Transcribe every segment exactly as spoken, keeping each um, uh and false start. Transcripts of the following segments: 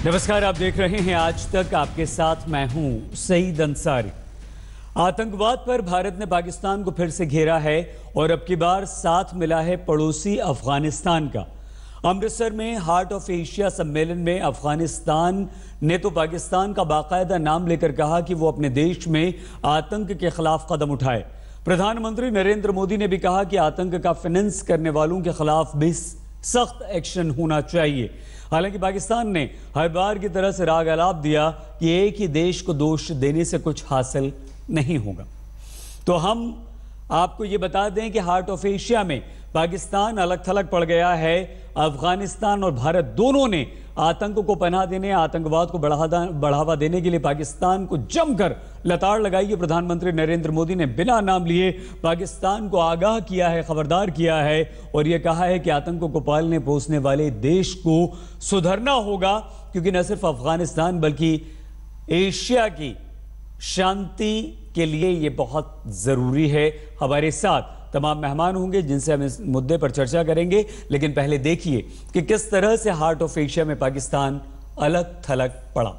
नमस्कार, आप देख रहे हैं आज तक। आपके साथ मैं हूं सईद अंसारी। आतंकवाद पर भारत ने पाकिस्तान को फिर से घेरा है और अब की बार साथ मिला है पड़ोसी अफगानिस्तान का। अमृतसर में हार्ट ऑफ एशिया सम्मेलन में अफगानिस्तान ने तो पाकिस्तान का बाकायदा नाम लेकर कहा कि वो अपने देश में आतंक के खिलाफ कदम उठाए। प्रधानमंत्री नरेंद्र मोदी ने भी कहा कि आतंक का फाइनेंस करने वालों के खिलाफ भी सख्त एक्शन होना चाहिए। हालांकि पाकिस्तान ने हर बार की तरह से राग अलाप दिया कि एक ही देश को दोष देने से कुछ हासिल नहीं होगा। तो हम आपको ये बता दें कि हार्ट ऑफ एशिया में पाकिस्तान अलग थलग पड़ गया है। अफगानिस्तान और भारत दोनों ने आतंक को पनाह देने, आतंकवाद को बढ़ावा देने के लिए पाकिस्तान को जमकर लताड़ लगाई है। प्रधानमंत्री नरेंद्र मोदी ने बिना नाम लिए पाकिस्तान को आगाह किया है, खबरदार किया है और यह कहा है कि आतंकों को पालने पोसने वाले देश को सुधरना होगा, क्योंकि न सिर्फ अफगानिस्तान बल्कि एशिया की शांति के लिए यह बहुत जरूरी है। हमारे साथ तमाम मेहमान होंगे जिनसे हम इस मुद्दे पर चर्चा करेंगे, लेकिन पहले देखिए कि किस तरह से हार्ट ऑफ एशिया में पाकिस्तान अलग थलग पड़ा।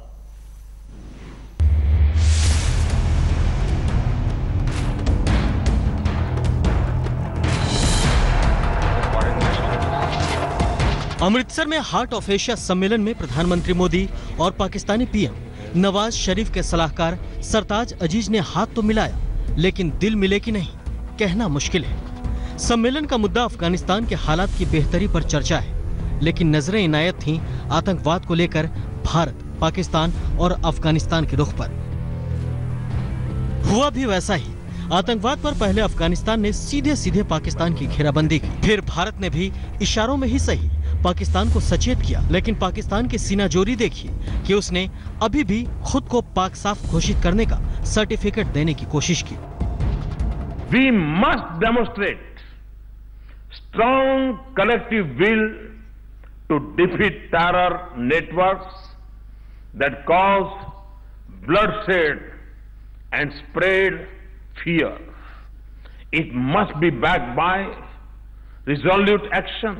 अमृतसर में हार्ट ऑफ एशिया सम्मेलन में प्रधानमंत्री मोदी और पाकिस्तानी पीएम नवाज शरीफ के सलाहकार सरताज अजीज ने हाथ तो मिलाया, लेकिन दिल मिले कि नहीं कहना मुश्किल है। सम्मेलन का मुद्दा अफगानिस्तान के हालात की बेहतरी पर चर्चा है, लेकिन नजरें इनायत थीं आतंकवाद को लेकर भारत, पाकिस्तान और अफगानिस्तान के रुख पर। हुआ भी वैसा ही। आतंकवाद पर पहले अफगानिस्तान ने सीधे सीधे पाकिस्तान की घेराबंदी की, फिर भारत ने भी इशारों में ही सही पाकिस्तान को सचेत किया, लेकिन पाकिस्तान की सीनाजोरी देखिए कि उसने अभी भी खुद को पाक साफ घोषित करने का सर्टिफिकेट देने की कोशिश की। We must demonstrate strong collective will to defeat terror networks that cause bloodshed and spread fear. It must be backed by resolute action,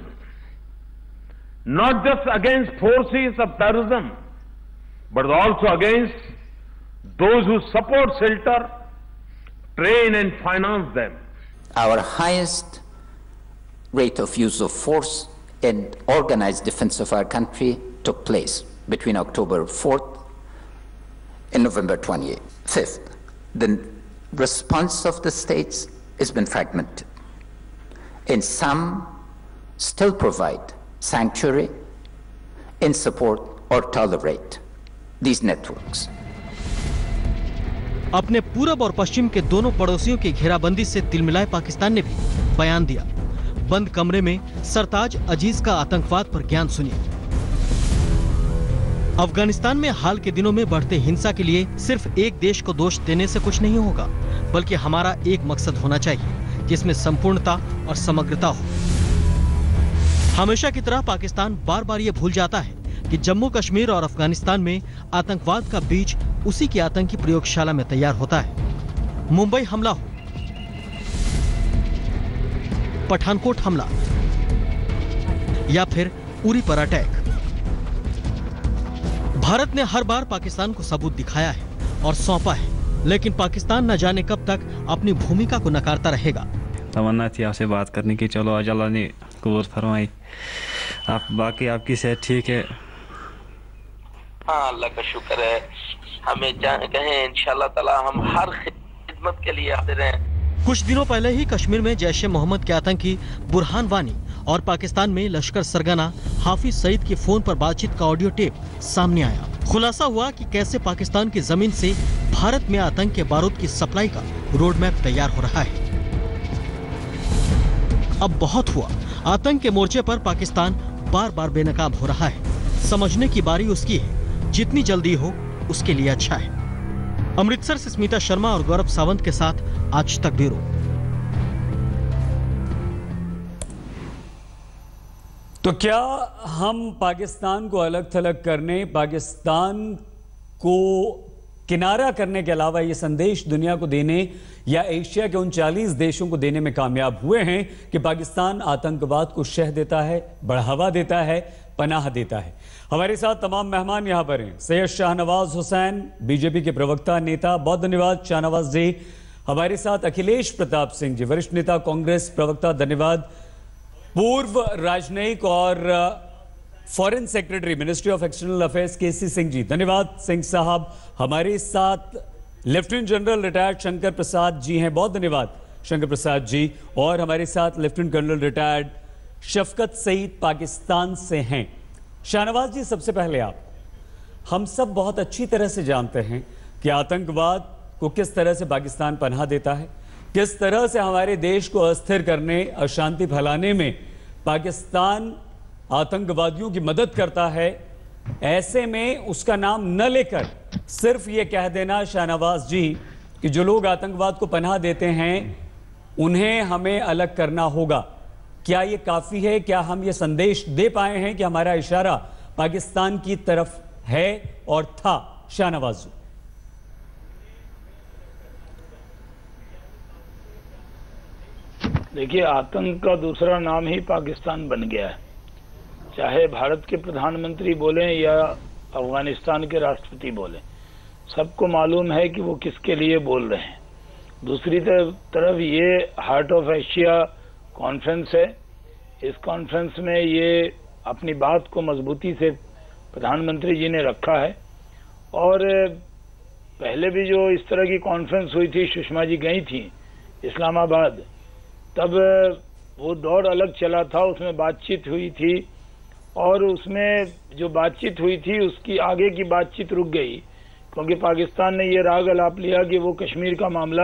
not just against forces of terrorism, but also against those who support, shelter, train and finance them. Our highest rate of use of force and organized defense of our country took place between October fourth and November twenty-eighth. Fifth, the response of the states has been fragmented, and some still provide sanctuary and support or tolerate these networks. अपने पूरब और पश्चिम के दोनों पड़ोसियों की घेराबंदी से तिलमिलाए पाकिस्तान ने भी बयान दिया। बंद कमरे में सरताज अजीज का आतंकवाद पर ज्ञान सुनिए। अफगानिस्तान में हाल के दिनों में बढ़ते हिंसा के लिए सिर्फ एक देश को दोष देने से कुछ नहीं होगा, बल्कि हमारा एक मकसद होना चाहिए जिसमें संपूर्णता और समग्रता हो। हमेशा की तरह पाकिस्तान बार बार ये भूल जाता है कि जम्मू कश्मीर और अफगानिस्तान में आतंकवाद का बीज उसी की आतंकी प्रयोगशाला में तैयार होता है। मुंबई हमला हो, पठानकोट हमला या फिर उरी पर अटैक, भारत ने हर बार पाकिस्तान को सबूत दिखाया है और सौंपा है, लेकिन पाकिस्तान न जाने कब तक अपनी भूमिका को नकारता रहेगा। तमन्ना थी आपसे बात करने की, चलो आज अल्लाह ने कबूल फरमाई। आप बाकी आपकी सेहत ठीक है? हाँ, अल्लाह का शुक्र है। हमें कहें इंशाल्लाह ताला हम हर खिदमत के लिए हाजिर हैं। कुछ दिनों पहले ही कश्मीर में जैश ए मोहम्मद के आतंकी बुरहान वानी और पाकिस्तान में लश्कर सरगना हाफिज सईद की फोन पर बातचीत का ऑडियो टेप सामने आया। खुलासा हुआ कि कैसे पाकिस्तान की जमीन से भारत में आतंक के बारूद की सप्लाई का रोड मैप तैयार हो रहा है। अब बहुत हुआ। आतंक के मोर्चे पर पाकिस्तान बार बार बेनकाब हो रहा है। समझने की बारी उसकी है, जितनी जल्दी हो उसके लिए अच्छा है। अमृतसर से स्मिता शर्मा और गौरव सावंत के साथ आज तक ब्यूरो। तो क्या हम पाकिस्तान को अलग थलग करने, पाकिस्तान को किनारा करने के अलावा ये संदेश दुनिया को देने या एशिया के उनचालीस देशों को देने में कामयाब हुए हैं कि पाकिस्तान आतंकवाद को शह देता है, बढ़ावा देता है, पनाह देता है। हमारे साथ तमाम मेहमान यहाँ पर हैं। सैयद शाहनवाज हुसैन, बीजेपी के प्रवक्ता नेता, बहुत धन्यवाद शाहनवाज जी। हमारे साथ अखिलेश प्रताप सिंह जी, वरिष्ठ नेता कांग्रेस, प्रवक्ता, धन्यवाद। पूर्व राजनयिक और foreign secretary, ministry of external affairs, K C Singh ji, धन्यवाद सिंह साहब। हमारे साथ lieutenant general retired Shankar Prasad ji हैं, बहुत धन्यवाद शंकर प्रसाद जी। और हमारे साथ lieutenant colonel retired Shafqat Saeed Pakistan से हैं। शाहनवाज जी, सबसे पहले आप, हम सब बहुत अच्छी तरह से जानते हैं कि आतंकवाद को किस तरह से पाकिस्तान पनाह देता है, किस तरह से हमारे देश को अस्थिर करने, अशांति फैलाने में पाकिस्तान आतंकवादियों की मदद करता है। ऐसे में उसका नाम न लेकर सिर्फ ये कह देना शाहनवाज जी कि जो लोग आतंकवाद को पनाह देते हैं उन्हें हमें अलग करना होगा, क्या ये काफी है? क्या हम ये संदेश दे पाए हैं कि हमारा इशारा पाकिस्तान की तरफ है और था? शाहनवाज जी। देखिए, आतंक का दूसरा नाम ही पाकिस्तान बन गया है। चाहे भारत के प्रधानमंत्री बोलें या अफगानिस्तान के राष्ट्रपति बोलें, सबको मालूम है कि वो किसके लिए बोल रहे हैं। दूसरी तरफ ये हार्ट ऑफ एशिया कॉन्फ्रेंस है। इस कॉन्फ्रेंस में ये अपनी बात को मजबूती से प्रधानमंत्री जी ने रखा है। और पहले भी जो इस तरह की कॉन्फ्रेंस हुई थी, सुषमा जी गई थी इस्लामाबाद, तब वो दौर अलग चला था, उसमें बातचीत हुई थी और उसमें जो बातचीत हुई थी उसकी आगे की बातचीत रुक गई क्योंकि पाकिस्तान ने ये राग अलाप लिया कि वो कश्मीर का मामला,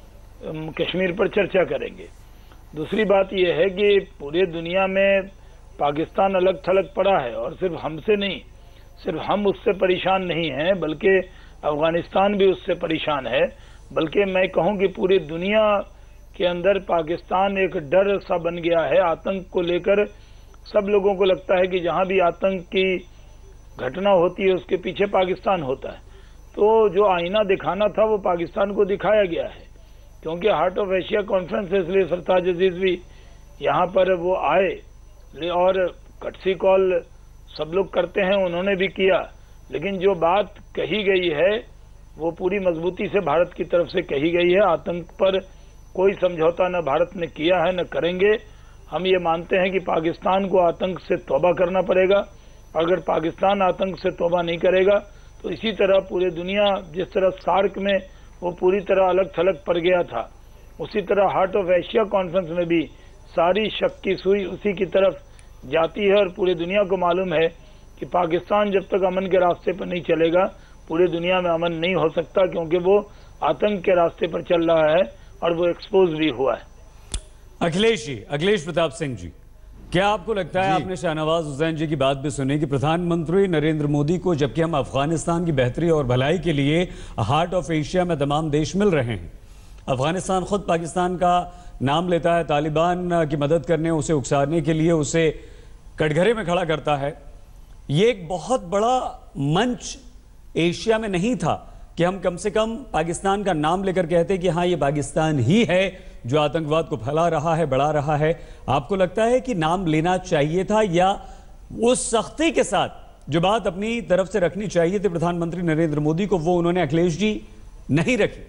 कश्मीर पर चर्चा करेंगे। दूसरी बात यह है कि पूरे दुनिया में पाकिस्तान अलग थलग पड़ा है और सिर्फ हमसे नहीं, सिर्फ हम उससे परेशान नहीं हैं बल्कि अफगानिस्तान भी उससे परेशान है। बल्कि मैं कहूं कि पूरी दुनिया के अंदर पाकिस्तान एक डर सा बन गया है। आतंक को लेकर सब लोगों को लगता है कि जहां भी आतंक की घटना होती है उसके पीछे पाकिस्तान होता है। तो जो आईना दिखाना था वो पाकिस्तान को दिखाया गया है क्योंकि हार्ट ऑफ एशिया कॉन्फ्रेंस है, इसलिए सरताज अजीज भी यहाँ पर वो आए और कटसी कॉल सब लोग करते हैं, उन्होंने भी किया। लेकिन जो बात कही गई है वो पूरी मजबूती से भारत की तरफ से कही गई है। आतंक पर कोई समझौता न भारत ने किया है न करेंगे। हम ये मानते हैं कि पाकिस्तान को आतंक से तौबा करना पड़ेगा। अगर पाकिस्तान आतंक से तौबा नहीं करेगा तो इसी तरह पूरी दुनिया, जिस तरह सार्क में वो पूरी तरह अलग थलग पड़ गया था, उसी तरह हार्ट ऑफ एशिया कॉन्फ्रेंस में भी सारी शक की सुई उसी की तरफ जाती है। और पूरी दुनिया को मालूम है कि पाकिस्तान जब तक अमन के रास्ते पर नहीं चलेगा पूरी दुनिया में अमन नहीं हो सकता क्योंकि वो आतंक के रास्ते पर चल रहा है और वो एक्सपोज भी हुआ है। अखिलेश जी, अखिलेश प्रताप सिंह जी, क्या आपको लगता है, आपने शाहनवाज हुसैन जी की बात भी सुनी कि प्रधानमंत्री नरेंद्र मोदी को जबकि हम अफगानिस्तान की बेहतरी और भलाई के लिए हार्ट ऑफ एशिया में तमाम देश मिल रहे हैं, अफगानिस्तान खुद पाकिस्तान का नाम लेता है तालिबान की मदद करने, उसे उकसाने के लिए उसे कटघरे में खड़ा करता है। ये एक बहुत बड़ा मंच एशिया में नहीं था कि हम कम से कम पाकिस्तान का नाम लेकर कहते कि हाँ ये पाकिस्तान ही है जो आतंकवाद को फैला रहा है, बढ़ा रहा है। आपको लगता है कि नाम लेना चाहिए था या उस सख्ती के साथ जो बात अपनी तरफ से रखनी चाहिए थी प्रधानमंत्री नरेंद्र मोदी को, वो उन्होंने अखिलेश जी नहीं रखी?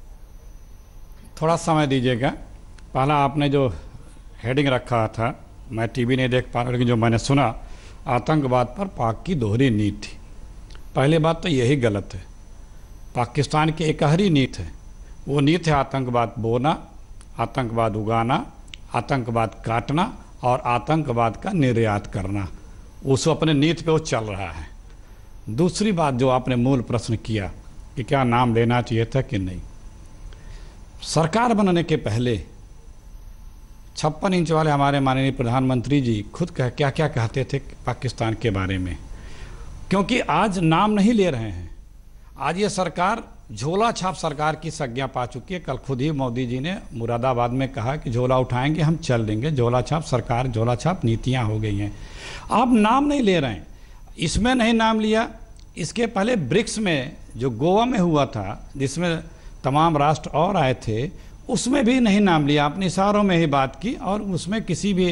थोड़ा समय दीजिएगा। पहला आपने जो हेडिंग रखा था, मैं टीवी नहीं देख पा रहा लेकिन जो मैंने सुना, आतंकवाद पर पाक की दोहरी नीति थी। पहली बात तो यही गलत है। पाकिस्तान की एकहरी नीति है, वो नीति है आतंकवाद बोना, आतंकवाद उगाना, आतंकवाद काटना और आतंकवाद का निर्यात करना। उस अपने नीति पे वो चल रहा है। दूसरी बात जो आपने मूल प्रश्न किया कि क्या नाम लेना चाहिए था कि नहीं, सरकार बनने के पहले छप्पन इंच वाले हमारे माननीय प्रधानमंत्री जी खुद कह क्या क्या कहते थे पाकिस्तान के बारे में, क्योंकि आज नाम नहीं ले रहे हैं। आज ये सरकार झोला छाप सरकार की संज्ञा पा चुकी है। कल खुद ही मोदी जी ने मुरादाबाद में कहा कि झोला उठाएंगे हम चल देंगे, झोला छाप सरकार, झोला छाप नीतियां हो गई हैं। आप नाम नहीं ले रहे हैं, इसमें नहीं नाम लिया। इसके पहले ब्रिक्स में जो गोवा में हुआ था जिसमें तमाम राष्ट्र और आए थे, उसमें भी नहीं नाम लिया, अपने इशारों में ही बात की और उसमें किसी भी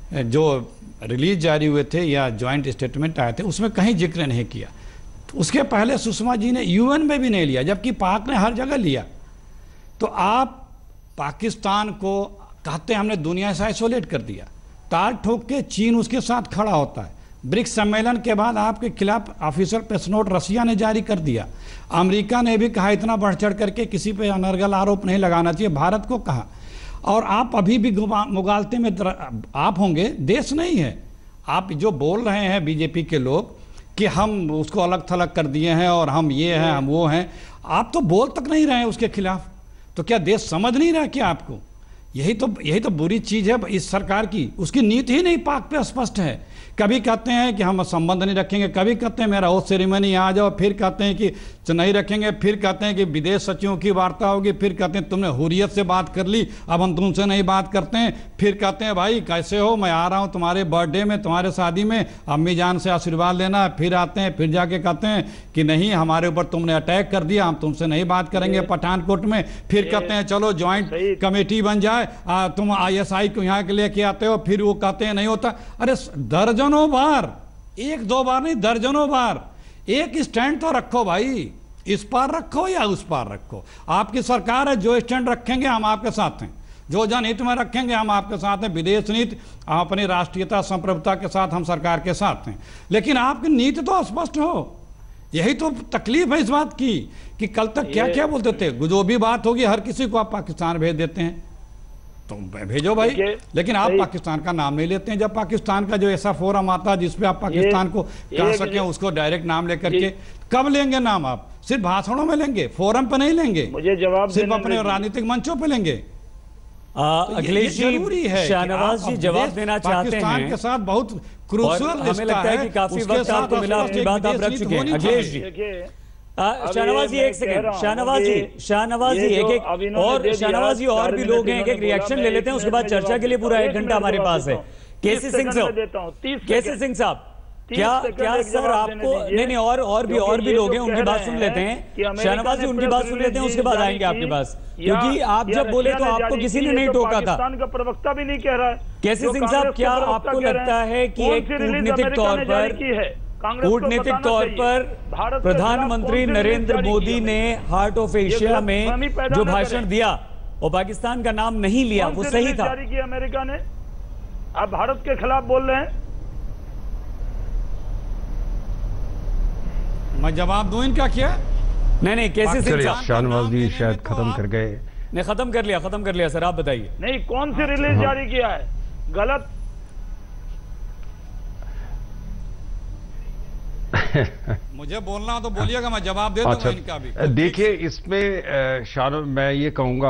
जो रिलीज जारी हुए थे या जॉइंट स्टेटमेंट आए थे उसमें कहीं जिक्र नहीं किया। तो उसके पहले सुषमा जी ने यूएन में भी नहीं लिया, जबकि पाक ने हर जगह लिया। तो आप पाकिस्तान को कहते हैं हमने दुनिया से आइसोलेट कर दिया, ताल ठोक के चीन उसके साथ खड़ा होता है। ब्रिक्स सम्मेलन के बाद आपके खिलाफ ऑफिशियल प्रेस नोट रसिया ने जारी कर दिया, अमेरिका ने भी कहा इतना बढ़ चढ़ करके किसी पे अनर्गल आरोप नहीं लगाना चाहिए, भारत को कहा। और आप अभी भी मुगालते में आप होंगे, देश नहीं है। आप जो बोल रहे हैं बीजेपी के लोग कि हम उसको अलग थलग कर दिए हैं और हम ये हैं हम वो हैं, आप तो बोल तक नहीं रहे हैं उसके खिलाफ। तो क्या देश समझ नहीं रहा क्या आपको? यही तो यही तो बुरी चीज़ है इस सरकार की, उसकी नीति ही नहीं पाक पे स्पष्ट है। कभी कहते हैं कि हम संबंध नहीं रखेंगे, कभी कहते हैं मेरा ओथ सेरेमनी आ जाओ, फिर कहते हैं कि नहीं रखेंगे, फिर कहते हैं कि विदेश सचिवों की वार्ता होगी, फिर कहते हैं तुमने हुर्रियत से बात कर ली अब हम तुमसे नहीं बात करते हैं, फिर कहते हैं भाई कैसे हो, मैं आ रहा हूं तुम्हारे बर्थडे में तुम्हारे शादी में, अम्मी जान से आशीर्वाद लेना, फिर आते हैं फिर जाके कहते हैं कि नहीं हमारे ऊपर तुमने अटैक कर दिया, हम तुमसे नहीं बात करेंगे पठानकोट में, फिर कहते हैं चलो ज्वाइंट कमेटी बन जाए, आ, तुम आई एस आई को यहाँ के लेके आते हो, फिर वो कहते हैं नहीं होता। अरे दर्जनों बार, एक दो बार नहीं दर्जनों बार, एक स्टैंड तो रखो भाई, इस पार रखो या उस पार रखो। आपकी सरकार है, जो स्टैंड रखेंगे हम आपके साथ हैं, जो जनहित में रखेंगे हम आपके साथ हैं, विदेश नीति हम अपनी राष्ट्रीयता संप्रभुता के साथ हम सरकार के साथ हैं, लेकिन आपकी नीति तो स्पष्ट हो। यही तो तकलीफ है इस बात की कि कल तक क्या क्या बोलते थे, जो भी बात होगी हर किसी को आप पाकिस्तान भेज देते हैं, तो भेजो भाई, लेकिन आप पाकिस्तान का नाम नहीं लेते हैं। जब पाकिस्तान का जो ऐसा फोरम आता है जिसपे आप पाकिस्तान को कह सकें, उसको डायरेक्ट नाम लेकर के, कब लेंगे नाम? आप सिर्फ भाषणों में लेंगे, फोरम पे नहीं लेंगे, मुझे जवाब सिर्फ अपने राजनीतिक मंचों पे लेंगे। अखिलेश जी, शाहनवाज जी जवाब देना चाहते हैं। पाकिस्तान के साथ बहुत क्रूशियल हमें लगता है कि काफी वक्त आपको मिला, अपनी बात आप रख चुके हैं। अखिलेश जी, शाहनवाज जी एक सेकंड, शाहनवाज जी शाहनवाज जी एक एक और शाहनवाज जी और भी लोग हैं, एक एक रिएक्शन ले लेते हैं, उसके बाद चर्चा के लिए पूरा एक घंटा हमारे पास है। केसी सिंह साहब, केसी सिंह साहब, क्या क्या सर आपको, नहीं नहीं और और भी और भी लोग हैं, उनकी बात सुन लेते हैं। शाहनवाज जी उनकी बात सुन लेते हैं, उसके बाद आएंगे आपके पास, क्योंकि आप जब बोले तो आपको किसी ने नहीं टोका था। पाकिस्तान का प्रवक्ता भी नहीं कह रहा है। केसी सिंह साहब, क्या आपको लगता है कि एक कूटनीतिक तौर पर कूटनीतिक तौर पर प्रधानमंत्री नरेंद्र मोदी ने हार्ट ऑफ एशिया में जो भाषण दिया और पाकिस्तान का नाम नहीं लिया, वो सही था? जारी किया अमेरिका ने, आप भारत के खिलाफ बोल रहे हैं। मैं जवाब दूं इनका क्या? नहीं नहीं केसी सिंह साहब, शाहनवाज जी शायद खत्म कर गए। नहीं खत्म कर लिया, खत्म कर लिया सर, आप बताइए। नहीं, कौन सी रिलीज जारी किया है? गलत मुझे बोलना हो तो बोलिएगा, मैं जवाब दे दूंगा इनका भी। देखिए इसमें शान मैं ये कहूंगा,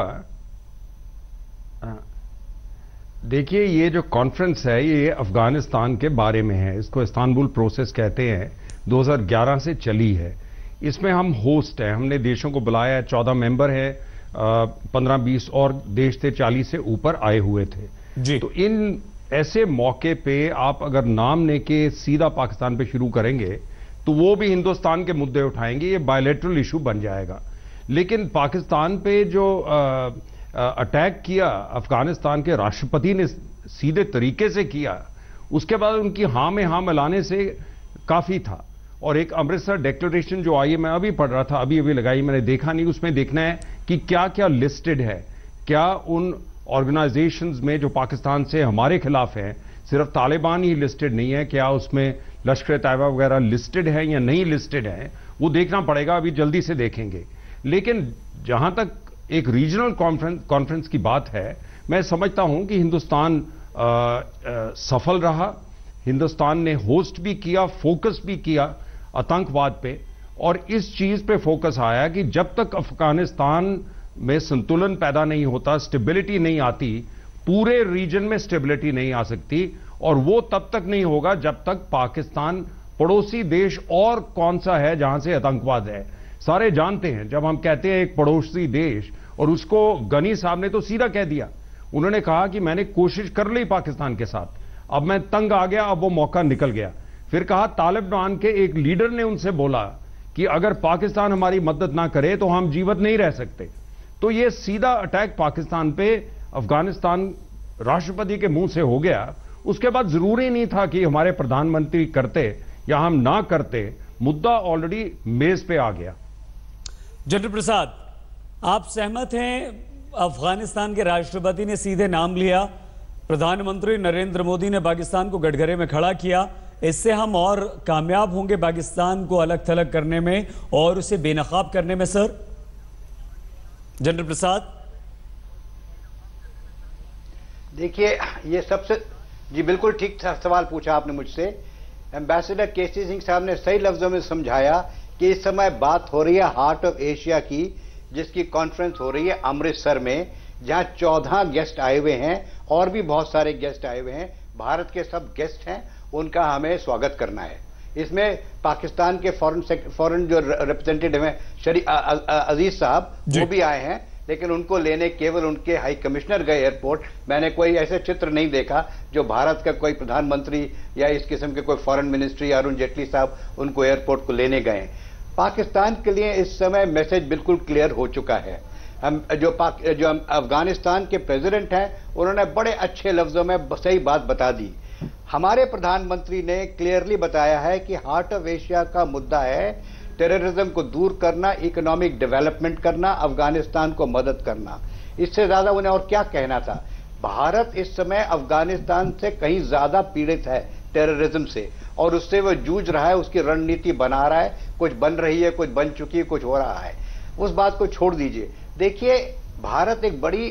देखिए ये जो कॉन्फ्रेंस है ये अफगानिस्तान के बारे में है, इसको इस्तांबुल प्रोसेस कहते हैं, दो हज़ार ग्यारह से चली है। इसमें हम होस्ट हैं, हमने देशों को बुलाया है, चौदह मेंबर हैं, पंद्रह बीस और देश थे, चालीस से ऊपर आए हुए थे जी। तो इन ऐसे मौके पे आप अगर नाम लेके सीधा पाकिस्तान पे शुरू करेंगे तो वो भी हिंदुस्तान के मुद्दे उठाएंगे, ये बायलैटरल इशू बन जाएगा। लेकिन पाकिस्तान पे जो अटैक किया अफगानिस्तान के राष्ट्रपति ने सीधे तरीके से किया, उसके बाद उनकी हाँ में हाँ मिलाने से काफी था। और एक अमृतसर डिक्लेरेशन जो आई है, मैं अभी पढ़ रहा था, अभी अभी लगाई, मैंने देखा नहीं, उसमें देखना है कि क्या क्या लिस्टेड है, क्या उन ऑर्गेनाइजेशंस में जो पाकिस्तान से हमारे खिलाफ हैं, सिर्फ तालिबान ही लिस्टेड नहीं है, क्या उसमें लश्कर तैयबा वगैरह लिस्टेड है या नहीं लिस्टेड है, वो देखना पड़ेगा, अभी जल्दी से देखेंगे। लेकिन जहां तक एक रीजनल कॉन्फ्रेंस कॉन्फ्रेंस की बात है, मैं समझता हूं कि हिंदुस्तान आ, आ, सफल रहा, हिंदुस्तान ने होस्ट भी किया, फोकस भी किया आतंकवाद पे, और इस चीज पे फोकस आया कि जब तक अफगानिस्तान में संतुलन पैदा नहीं होता, स्टेबिलिटी नहीं आती, पूरे रीजन में स्टेबिलिटी नहीं आ सकती, और वो तब तक नहीं होगा जब तक पाकिस्तान पड़ोसी देश और कौन सा है जहां से आतंकवाद है। सारे जानते हैं, जब हम कहते हैं एक पड़ोसी देश, और उसको गनी साहब ने तो सीधा कह दिया, उन्होंने कहा कि मैंने कोशिश कर ली पाकिस्तान के साथ, अब मैं तंग आ गया, अब वो मौका निकल गया। फिर कहा तालिबान के एक लीडर ने उनसे बोला कि अगर पाकिस्तान हमारी मदद ना करे तो हम जीवित नहीं रह सकते। तो ये सीधा अटैक पाकिस्तान पे अफगानिस्तान राष्ट्रपति के मुंह से हो गया, उसके बाद जरूरी नहीं था कि हमारे प्रधानमंत्री करते या हम ना करते, मुद्दा ऑलरेडी मेज पे आ गया। जनरल प्रसाद, आप सहमत हैं? अफगानिस्तान के राष्ट्रपति ने सीधे नाम लिया, प्रधानमंत्री नरेंद्र मोदी ने पाकिस्तान को गठगड़े में खड़ा किया, इससे हम और कामयाब होंगे पाकिस्तान को अलग थलग करने में और उसे बेनकाब करने में। सर जनरल प्रसाद, देखिए ये सबसे जी बिल्कुल ठीक सवाल पूछा आपने मुझसे। एम्बेसडर केसी सिंह साहब ने सही लफ्जों में समझाया कि इस समय बात हो रही है हार्ट ऑफ एशिया की, जिसकी कॉन्फ्रेंस हो रही है अमृतसर में, जहां चौदह गेस्ट आए हुए हैं और भी बहुत सारे गेस्ट आए हुए हैं। भारत के सब गेस्ट हैं, उनका हमें स्वागत करना है। इसमें पाकिस्तान के फॉरेन फॉरेन जो रिप्रेजेंटेटिव हैं शरी अजीज साहब, वो भी आए हैं, लेकिन उनको लेने केवल उनके हाई कमिश्नर गए एयरपोर्ट। मैंने कोई ऐसे चित्र नहीं देखा जो भारत का कोई प्रधानमंत्री या इस किस्म के कोई फॉरेन मिनिस्ट्री अरुण जेटली साहब उनको एयरपोर्ट को लेने गए। पाकिस्तान के लिए इस समय मैसेज बिल्कुल क्लियर हो चुका है। हम जो पाक जो अफगानिस्तान के प्रेसिडेंट हैं, उन्होंने बड़े अच्छे लफ्जों में सही बात बता दी। हमारे प्रधानमंत्री ने क्लियरली बताया है कि हार्ट ऑफ एशिया का मुद्दा है टेररिज्म को दूर करना, इकोनॉमिक डेवलपमेंट करना, अफगानिस्तान को मदद करना। इससे ज्यादा उन्हें और क्या कहना था। भारत इस समय अफगानिस्तान से कहीं ज्यादा पीड़ित है टेररिज्म से, और उससे वो जूझ रहा है, उसकी रणनीति बना रहा है, कुछ बन रही है, कुछ बन चुकी है, कुछ हो रहा है। उस बात को छोड़ दीजिए। देखिए, भारत एक बड़ी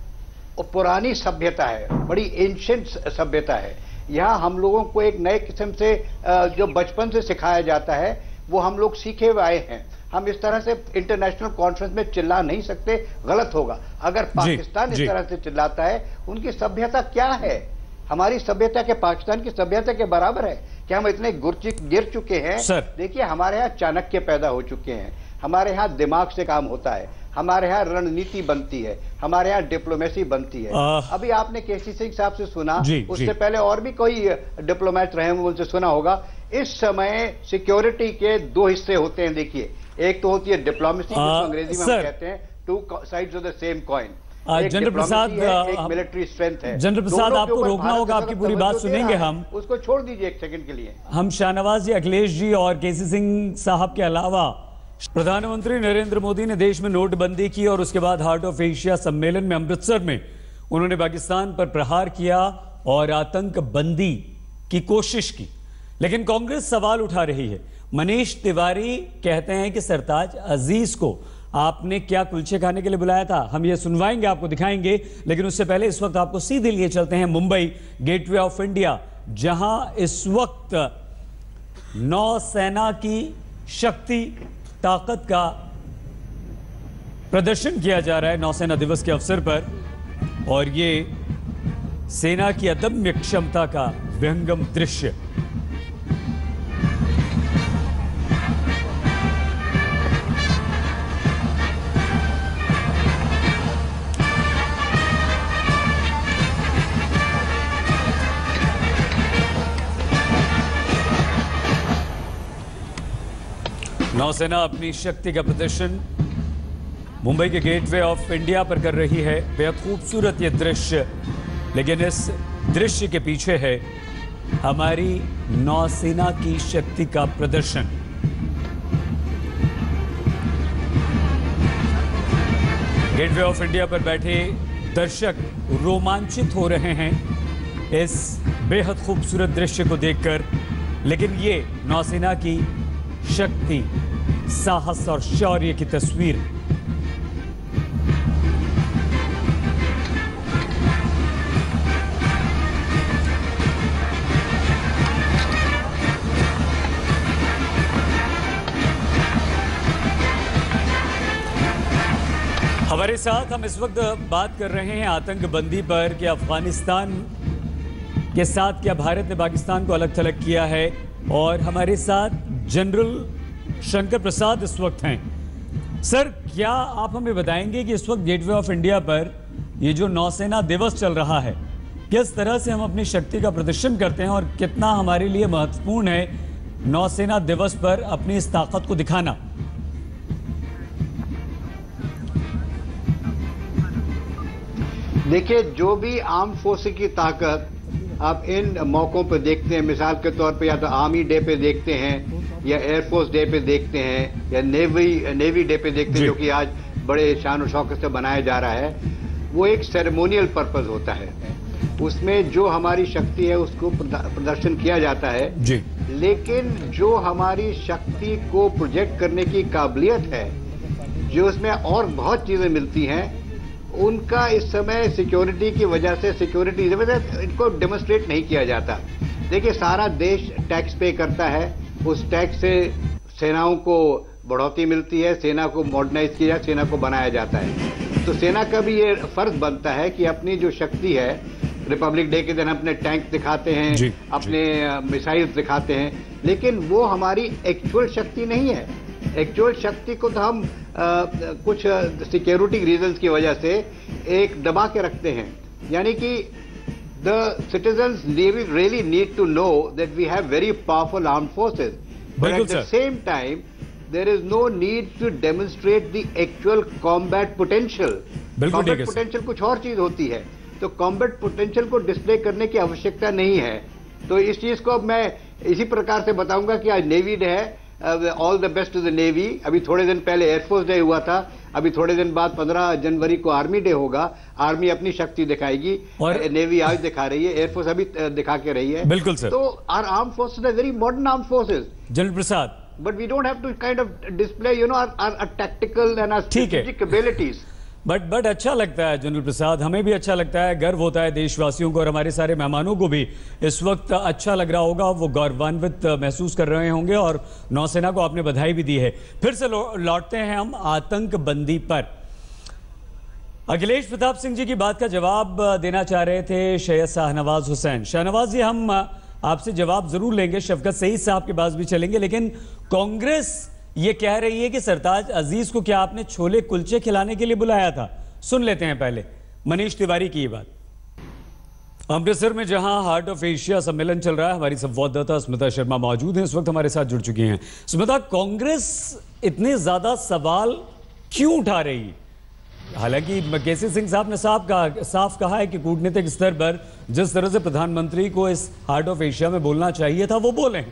पुरानी सभ्यता है, बड़ी एंशिएंट सभ्यता है। यहाँ हम लोगों को एक नए किस्म से जो बचपन से सिखाया जाता है वो हम लोग सीखे हुए आए हैं। हम इस तरह से इंटरनेशनल कॉन्फ्रेंस में चिल्ला नहीं सकते, गलत होगा। अगर पाकिस्तान इस तरह से चिल्लाता है, उनकी सभ्यता क्या है? हमारी सभ्यता के पाकिस्तान की सभ्यता के बराबर है कि हम इतने गिर चुके हैं। देखिए, हमारे यहाँ चाणक्य पैदा हो चुके हैं, हमारे यहाँ दिमाग से काम होता है, हमारे यहाँ रणनीति बनती है, हमारे यहाँ डिप्लोमेसी बनती है। आ, अभी आपने केसी सिंह साहब से सुना, उससे पहले और भी कोई डिप्लोमेट रहे होंगे, उनसे सुना होगा। इस समय सिक्योरिटी के दो हिस्से होते हैं। देखिए, एक तो होती है डिप्लोमेसी, जिसको अंग्रेजी में हम कहते हैं two sides of the same coin. General Prasad, एक मिलिट्री स्ट्रेंथ है। जनरल प्रसाद, आपको रोकना होगा, आपकी पूरी बात सुनेंगे हम। उसको छोड़ दीजिए एक सेकंड के लिए। हम शाहनवाज जी, अखिलेश जी और केसी सिंह साहब के अलावा प्रधानमंत्री नरेंद्र मोदी ने देश में नोटबंदी की और उसके बाद हार्ट ऑफ एशिया सम्मेलन में अमृतसर में उन्होंने पाकिस्तान पर प्रहार किया और आतंकबंदी की कोशिश की। लेकिन कांग्रेस सवाल उठा रही है। मनीष तिवारी कहते हैं कि सरताज अजीज को आपने क्या कुलचे खाने के लिए बुलाया था? हम ये सुनवाएंगे, आपको दिखाएंगे, लेकिन उससे पहले इस वक्त आपको सीधे लिए चलते हैं मुंबई, गेटवे ऑफ इंडिया, जहां इस वक्त नौसेना की शक्ति, ताकत का प्रदर्शन किया जा रहा है नौसेना दिवस के अवसर पर, और ये सेना की अदम्य क्षमता का विहंगम दृश्य। नौसेना अपनी शक्ति का प्रदर्शन मुंबई के गेटवे ऑफ इंडिया पर कर रही है। बेहद खूबसूरत ये दृश्य, लेकिन इस दृश्य के पीछे है हमारी नौसेना की शक्ति का प्रदर्शन। गेटवे ऑफ इंडिया पर बैठे दर्शक रोमांचित हो रहे हैं इस बेहद खूबसूरत दृश्य को देखकर, लेकिन ये नौसेना की शक्ति, साहस और शौर्य की तस्वीर। हमारे साथ हम इस वक्त बात कर रहे हैं आतंकबंदी पर कि अफगानिस्तान के साथ क्या भारत ने पाकिस्तान को अलग थलग किया है, और हमारे साथ जनरल शंकर प्रसाद इस वक्त हैं। सर, क्या आप हमें बताएंगे कि इस वक्त गेटवे ऑफ इंडिया पर ये जो नौसेना दिवस चल रहा है, किस तरह से हम अपनी शक्ति का प्रदर्शन करते हैं और कितना हमारे लिए महत्वपूर्ण है नौसेना दिवस पर अपनी इस ताकत को दिखाना? देखिए, जो भी आर्म फोर्स की ताकत आप इन मौक़ों पर देखते हैं, मिसाल के तौर पे या तो आर्मी डे पे देखते हैं या एयरफोर्स डे पे देखते हैं या नेवी नेवी डे पे देखते हैं, जो कि आज बड़े शान और शौकत से बनाया जा रहा है। वो एक सेरेमोनियल पर्पस होता है, उसमें जो हमारी शक्ति है उसको प्रदर्शन किया जाता है जी। लेकिन जो हमारी शक्ति को प्रोजेक्ट करने की काबिलियत है, जो उसमें और बहुत चीज़ें मिलती हैं, उनका इस समय सिक्योरिटी की वजह से सिक्योरिटी की वजह से इनको डेमोन्स्ट्रेट नहीं किया जाता। देखिए, सारा देश टैक्स पे करता है, उस टैक्स से सेनाओं को बढ़ोतरी मिलती है, सेना को मॉडर्नाइज किया, सेना को बनाया जाता है। तो सेना का भी ये फर्ज बनता है कि अपनी जो शक्ति है, रिपब्लिक डे के दिन अपने टैंक दिखाते हैं जी, अपने मिसाइल्स दिखाते हैं, लेकिन वो हमारी एक्चुअल शक्ति नहीं है। एक्चुअल शक्ति को तो हम आ, कुछ सिक्योरिटी रीजंस की वजह से एक दबा के रखते हैं, यानी कि the citizens really need to know that we have very powerful armed forces, but at the same time there is no need to demonstrate the actual combat potential. Combat potential कुछ और चीज होती है, तो कॉम्बैट पोटेंशियल को display करने की आवश्यकता नहीं है। तो इस चीज को अब मैं इसी प्रकार से बताऊंगा कि आज नेवी डे है, all the best to the navy. अभी थोड़े दिन पहले एयरफोर्स डे हुआ था, अभी थोड़े दिन बाद पंद्रह जनवरी को आर्मी डे होगा। आर्मी अपनी शक्ति दिखाएगी और नेवी आज दिखा रही है, एयरफोर्स अभी दिखा के रही है। बिल्कुल सर। तो our arm forces are very modern arm forces general Prasad, but we don't have to kind of display you know our tactical and our strategic abilities. But but अच्छा लगता है जनरल प्रसाद, हमें भी अच्छा लगता है, गर्व होता है देशवासियों को, और हमारे सारे मेहमानों को भी इस वक्त अच्छा लग रहा होगा, वो गौरवान्वित महसूस कर रहे होंगे, और नौसेना को आपने बधाई भी दी है। फिर से लौटते हैं हम आतंकबंदी पर। अखिलेश प्रताप सिंह जी की बात का जवाब देना चाह रहे थे सैयद शाहनवाज हुसैन। शाहनवाज जी, हम आपसे जवाब जरूर लेंगे, शफकत सईद साहब के पास भी चलेंगे, लेकिन कांग्रेस ये कह रही है कि सरताज अजीज को क्या आपने छोले कुलचे खिलाने के लिए बुलाया था? सुन लेते हैं पहले मनीष तिवारी की ये बात। अमृतसर में जहां हार्ट ऑफ एशिया सम्मेलन चल रहा है, हमारी संवाददाता स्मिता शर्मा मौजूद हैं, इस वक्त हमारे साथ जुड़ चुकी हैं। स्मिता, कांग्रेस इतने ज्यादा सवाल क्यों उठा रही है? हालांकि केसी सिंह साहब ने साफ कहा साफ कहा है कि कूटनीतिक स्तर पर जिस तरह से प्रधानमंत्री को इस हार्ट ऑफ एशिया में बोलना चाहिए था, वो बोले।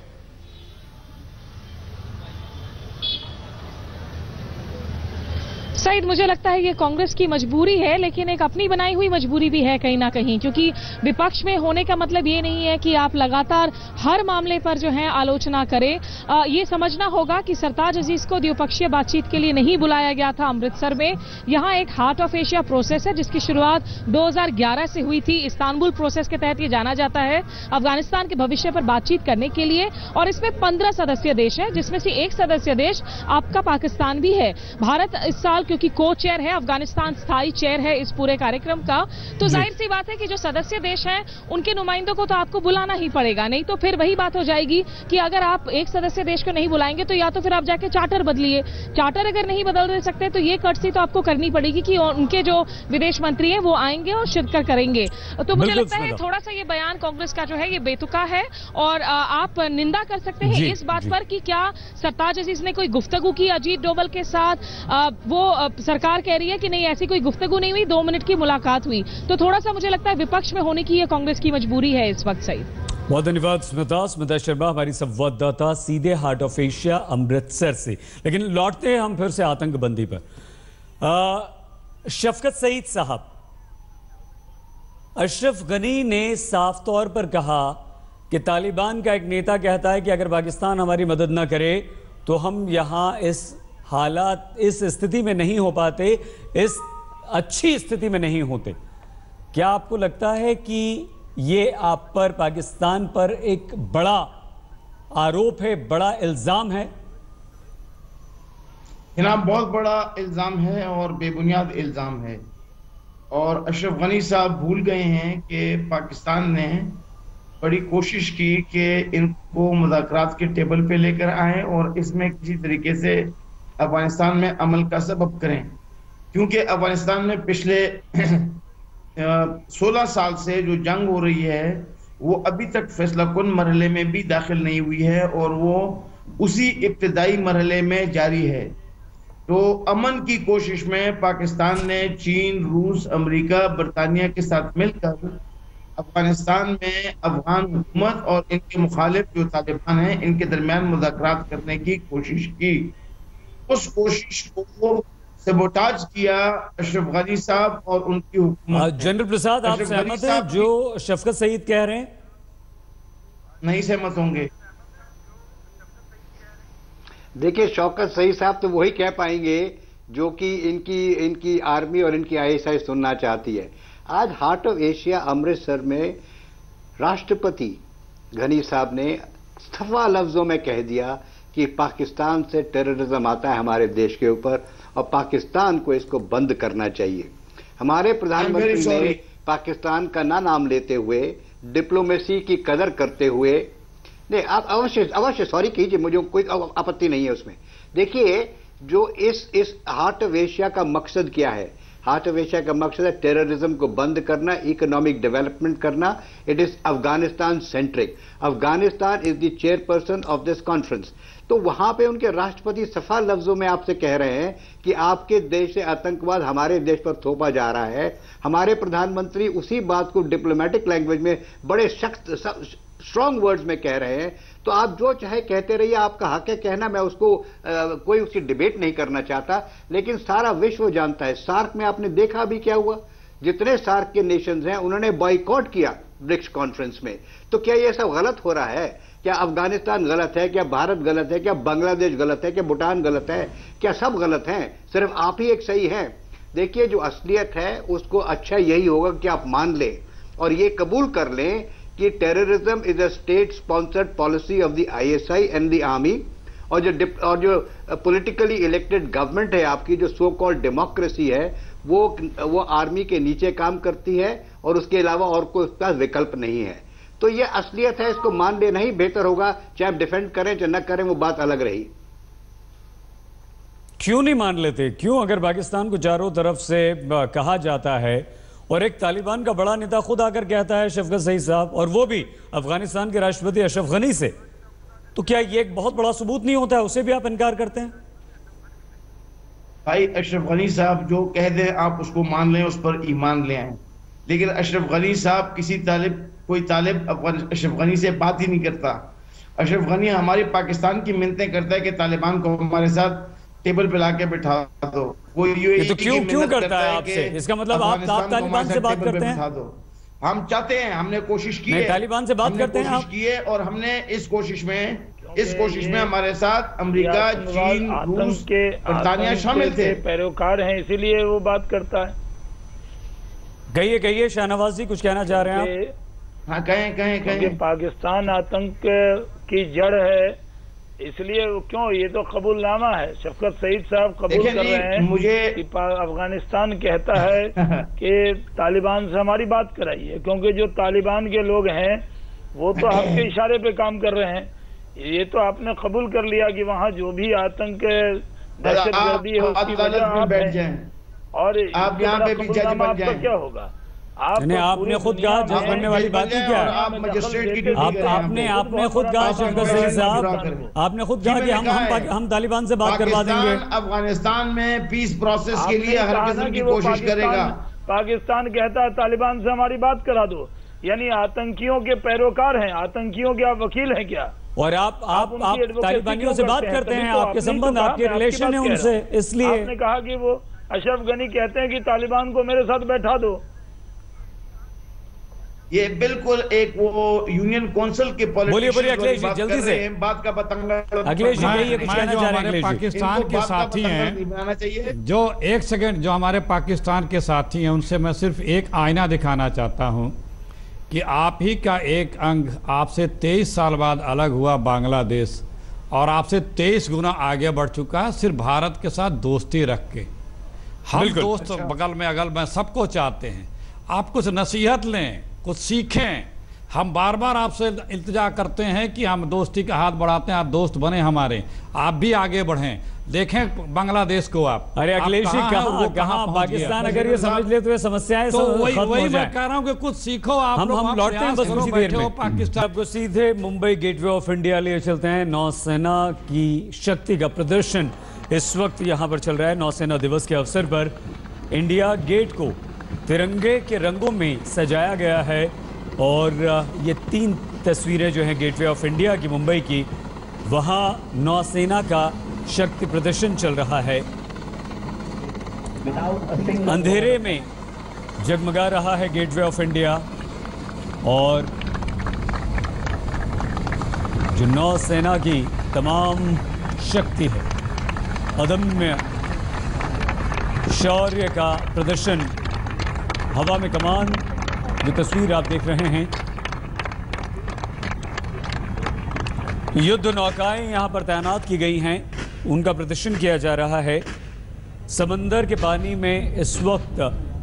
सईद, मुझे लगता है ये कांग्रेस की मजबूरी है, लेकिन एक अपनी बनाई हुई मजबूरी भी है कहीं ना कहीं, क्योंकि विपक्ष में होने का मतलब ये नहीं है कि आप लगातार हर मामले पर जो है आलोचना करें। आ, ये समझना होगा कि सरताज अजीज को द्विपक्षीय बातचीत के लिए नहीं बुलाया गया था अमृतसर में। यहाँ एक हार्ट ऑफ एशिया प्रोसेस है जिसकी शुरुआत दो हज़ार ग्यारह से हुई थी। इस्तांबुल प्रोसेस के तहत ये जाना जाता है, अफगानिस्तान के भविष्य पर बातचीत करने के लिए, और इसमें पंद्रह सदस्य देश है, जिसमें से एक सदस्य देश आपका पाकिस्तान भी है। भारत इस साल क्योंकि को चेयर है, अफगानिस्तान स्थायी चेयर है इस पूरे कार्यक्रम का, तो जाहिर सी बात है कि जो सदस्य देश हैं उनके नुमाइंदों को तो आपको बुलाना ही पड़ेगा, नहीं तो फिर वही बात हो जाएगी कि अगर आप एक सदस्य देश को नहीं बुलाएंगे तो या तो फिर आप जाके चार्टर बदलिए। चार्टर अगर नहीं बदल सकते तो ये कर्टसी तो आपको करनी पड़ेगी कि उनके जो विदेश मंत्री हैं वो आएंगे और शिरकत करेंगे। तो मुझे लगता है थोड़ा सा ये बयान कांग्रेस का जो है ये बेतुका है, और आप निंदा कर सकते हैं इस बात पर कि क्या सरताज अजीज ने कोई गुफ्तगू की अजीत डोभाल के साथ। वो सरकार कह रही है कि नहीं, ऐसी कोई गुफ्तगू नहीं हुई, दो मिनट की मुलाकात हुई। तो थोड़ा सा मुझे लगता है विपक्ष में होने की ये कांग्रेस की मजबूरी है इस वक्त। सही, बहुत धन्यवाद स्मिता। स्मिता शर्मा हमारी संवाददाता सीधे हार्ट ऑफ एशिया अमृतसर से। लेकिन लौटते हैं हम फिर से आतंकबंदी पर। आ, शफकत सईद साहब, अशरफ गनी ने साफ तौर पर कहा कि तालिबान का एक नेता कहता है कि अगर पाकिस्तान हमारी मदद ना करे तो हम यहां इस हालात इस स्थिति में नहीं हो पाते, इस अच्छी स्थिति में नहीं होते। क्या आपको लगता है कि ये आप पर, पाकिस्तान पर एक बड़ा आरोप है, बड़ा इल्जाम है? जनाब, बहुत बड़ा इल्जाम है और बेबुनियाद इल्जाम है, और अशरफ गनी साहब भूल गए हैं कि पाकिस्तान ने बड़ी कोशिश की कि इनको मुज़ाकरात के टेबल पे लेकर आए और इसमें किसी तरीके से अफगानिस्तान में अमल का सबब करें, क्योंकि अफगानिस्तान में पिछले सोलह साल से जो जंग हो रही है वो अभी तक फैसला कुन मरहले में भी दाखिल नहीं हुई है और वो उसी इब्तदाई मरहले में जारी है। तो अमन की कोशिश में पाकिस्तान ने चीन, रूस, अमेरिका, बरतानिया के साथ मिलकर अफगानिस्तान में अफगान हुकूमत और इनके मुखालिफ जो तालिबान हैं इनके दरमियान मुज़ाकरात करने की कोशिश की। उस कोशिश को सबोटाज किया अशरफ गनी साहब और उनकी हुकूमत। जनरल प्रसाद, आप सहमत हैं जो शफकत सईद कह रहे हैं? नहीं सहमत होंगे। देखिए, शौकत सईद साहब तो वही कह पाएंगे जो कि इनकी इनकी आर्मी और इनकी आईएसआई सुनना चाहती है। आज हार्ट ऑफ एशिया अमृतसर में राष्ट्रपति गनी साहब ने सफा लफ्जों में कह दिया कि पाकिस्तान से टेररिज्म आता है हमारे देश के ऊपर और पाकिस्तान को इसको बंद करना चाहिए। हमारे प्रधानमंत्री ने पाकिस्तान का ना नाम लेते हुए, डिप्लोमेसी की कदर करते हुए, नहीं आप अवश्य अवश्य सॉरी कीजिए, मुझे कोई आपत्ति नहीं है उसमें। देखिए, जो इस इस हार्ट ऑफ एशिया का मकसद क्या है? हार्ट ऑफ एशिया का मकसद है टेररिज्म को बंद करना, इकोनॉमिक डेवलपमेंट करना। It is Afghanistan centric. Afghanistan is the chairperson of this conference. तो वहां पे उनके राष्ट्रपति सफा लफ्जों में आपसे कह रहे हैं कि आपके देश से आतंकवाद हमारे देश पर थोपा जा रहा है। हमारे प्रधानमंत्री उसी बात को डिप्लोमेटिक लैंग्वेज में बड़े सख्त स्ट्रॉन्ग वर्ड्स में कह रहे हैं। तो आप जो चाहे कहते रहिए, आपका हक है कहना, मैं उसको आ, कोई उसकी डिबेट नहीं करना चाहता। लेकिन सारा विश्व जानता है, सार्क में आपने देखा भी क्या हुआ। जितने सार्क के नेशंस हैं उन्होंने बॉयकॉट किया ब्रिक्स कॉन्फ्रेंस में। तो क्या ये सब गलत हो रहा है? क्या अफगानिस्तान गलत है? क्या भारत गलत है? क्या बांग्लादेश गलत है? क्या भूटान गलत है? क्या सब गलत हैं? सिर्फ आप ही एक सही हैं? देखिए, जो असलियत है उसको अच्छा यही होगा कि आप मान लें और ये कबूल कर लें कि terrorism is a state sponsored policy of the ISI and the army. और जो और जो पॉलिटिकली इलेक्टेड गवर्नमेंट है आपकी, जो सो कॉल्ड डेमोक्रेसी है, वो वो आर्मी के नीचे काम करती है और उसके अलावा और कोई उसका विकल्प नहीं है। तो ये असलियत है, इसको मान लेना ही बेहतर होगा। चाहे आप डिफेंड करें चाहे न करें, वो बात अलग रही। क्यों नहीं मान लेते? क्यों? अगर पाकिस्तान को चारों तरफ से कहा जाता है और एक तालिबान का बड़ा नेता खुद आकर कहता है, शफकत सईद साहब, और वो भी अफगानिस्तान के राष्ट्रपति अशरफ गनी से, तो क्या ये एक बहुत बड़ा सबूत नहीं होता है? उसे भी आप इनकार करते हैं? भाई, अशरफ गनी साहब जो कह दे आप उसको मान लें, उस पर ईमान ले आए। लेकिन अशरफ गनी साहब किसी तालिब कोई तालिब अशरफ गनी से बात ही नहीं करता। अशरफ गनी हमारे पाकिस्तान की मिन्नतें करता है कि तालिबान को हमारे साथ टेबल पे लाके बिठा दो। वो ये तो क्यों क्यों करता है आपसे? इसका मतलब आप आप तालिबान से बात करते हैं? हम चाहते हैं, हमने कोशिश की है, तालिबान से बात करते हैं आप? की है और हमने इस कोशिश में इस कोशिश में हमारे साथ अमेरिका, चीन, रूस, बरतानिया शामिल थे। पैरोकार हैं, इसीलिए वो बात करता है। कहिए कहिए, शाहनवाज जी कुछ कहना चाह रहे हैं आप? हाँ, कहें कहें कहें। पाकिस्तान आतंक की जड़ है, इसलिए क्यों, ये तो कबूलनामा है। शफकत सईद साहब कबूल कर रहे हैं मुझे कि अफगानिस्तान कहता है कि तालिबान से हमारी बात कराइए, क्योंकि जो तालिबान के लोग हैं वो तो आपके इशारे पे काम कर रहे हैं। ये तो आपने कबूल कर लिया कि वहाँ जो भी आतंक दहशतगर्दी है उसकी वजह आप हैं। और आप यहाँ पे भी जज बन जाएं। क्या होगा? आपने आपने खुद कहा जज बनने वाली बात ही क्या है? आप मजिस्ट्रेट की ड्यूटी आप आपने आपने खुद कहा शफकत सईद साहब, आपने खुद कहा कि हम हम हम तालिबान से बात करवा देंगे। अफगानिस्तान में पीस प्रोसेस के लिए हर किस्म की कोशिश करेगा। पाकिस्तान कहता है तालिबान से हमारी बात करा दो, यानी आतंकियों के पैरोकार हैं, आतंकियों के आप वकील हैं क्या? और आप आप आप तालिबानियों से बात करते हैं, आपके संबंध आपके रिलेशन है उनसे, इसलिए आपने कहा कि वो अशरफ गनी कहते हैं कि तालिबान को मेरे साथ बैठा दो। ये बिल्कुल एक वो यूनियन काउंसिल के बोलिए बोलिए अखिलेश जी जल्दी से बात का पतंग। अखिलेश जी ये कुछ कहना चाह रहे हैं? पाकिस्तान के साथी हैं जो एक सेकंड जो हमारे पाकिस्तान के साथी हैं उनसे मैं सिर्फ एक आईना दिखाना चाहता हूं कि आप ही का एक अंग आपसे तेईस साल बाद अलग हुआ बांग्लादेश, और आपसे तेईस गुना आगे बढ़ चुका है सिर्फ भारत के साथ दोस्ती रख के। हम दोस्त अच्छा। बगल में अगल में सबको चाहते हैं। आप कुछ नसीहत लें, कुछ सीखें। हम बार बार आपसे इल्तिजा करते हैं कि हम दोस्ती का हाथ बढ़ाते हैं, आप दोस्त बने हमारे, आप भी आगे बढ़ें। देखें बांग्लादेश को आप। अरे अखिलेश जी कहाँ कहाँ पाकिस्तान अगर ये समझ ले तो ये समस्याएं तो वही वही मैं कह रहा हूँ कि कुछ सीखो आप। हम हम लौटते हैं बस कुछ देर में। पाकिस्तान आपको सीधे मुंबई गेटवे ऑफ इंडिया लिए चलते हैं। नौसेना की शक्ति का प्रदर्शन इस वक्त यहाँ पर चल रहा है। नौसेना दिवस के अवसर पर इंडिया गेट को तिरंगे के रंगों में सजाया गया है और ये तीन तस्वीरें जो हैं गेटवे ऑफ इंडिया की मुंबई की, वहाँ नौसेना का शक्ति प्रदर्शन चल रहा है। अंधेरे में जगमगा रहा है गेटवे ऑफ इंडिया और जो नौसेना की तमाम शक्ति है, अदम्य शौर्य का प्रदर्शन, हवा में कमान, जो तस्वीर आप देख रहे हैं, युद्ध नौकाएं यहां पर तैनात की गई हैं, उनका प्रदर्शन किया जा रहा है। समंदर के पानी में इस वक्त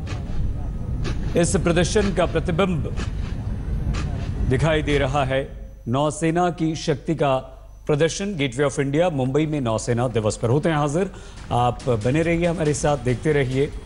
इस प्रदर्शन का प्रतिबिंब दिखाई दे रहा है। नौसेना की शक्ति का प्रदर्शन गेटवे ऑफ इंडिया मुंबई में नौसेना दिवस पर। होते हैं हाजिर, आप बने रहिए हमारे साथ, देखते रहिए